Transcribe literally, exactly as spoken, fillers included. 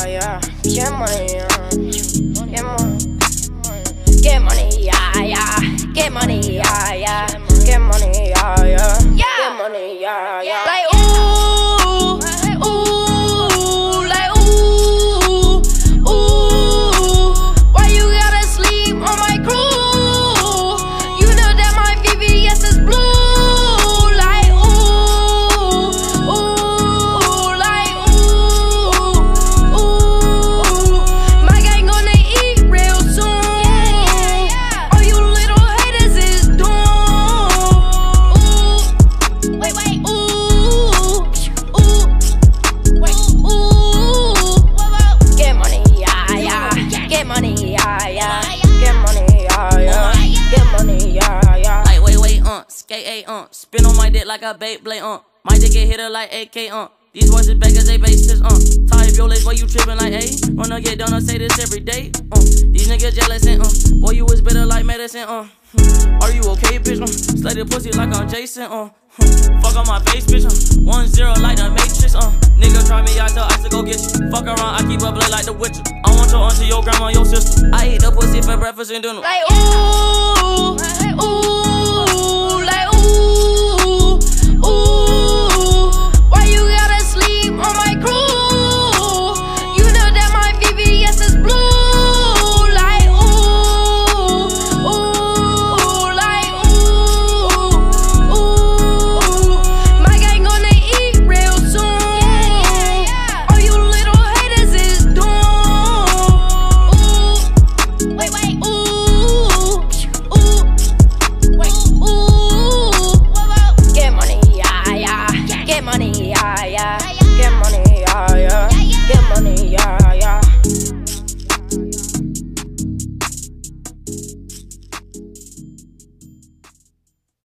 yeah. Get money, yeah. Get money. Get money, yeah, yeah. Get money, yeah, yeah. Get money, yeah, yeah. Get money, yeah, yeah. Like ooh, ooh, like ooh, ooh. Why you gotta sleep on my crew? You know that my V V S is blue. Like ooh, ooh, like ooh, ooh. My gang gonna eat real soon. All you little haters is doomed. Ooh, wait, wait, ooh, ooh, wait, ooh. Get money, yeah, yeah. Get money, yeah, yeah. Get money, yeah, yeah. Get money, yeah, yeah. Like wait, wait, uh, skate a uh, spin on my dick like a Beyblade, uh. My dick get hit her like A K, uh. These voices beggars, they bases, uh. Tie up your legs while you trippin' like, hey. Wanna get done, I say this every day, uh. These niggas jealous and, uh. Boy, you was bitter like medicine, uh. Are you okay, bitch, uh. Slay the pussy like I'm Jason, uh. Fuck on my face, bitch, uh. One zero like the Matrix, uh. Nigga try me, I tell I to go get you. Fuck around, I keep a blade like the Witcher. I want your auntie, your grandma, your sister. I eat the pussy for breakfast and dinner. Like ooh, ooh.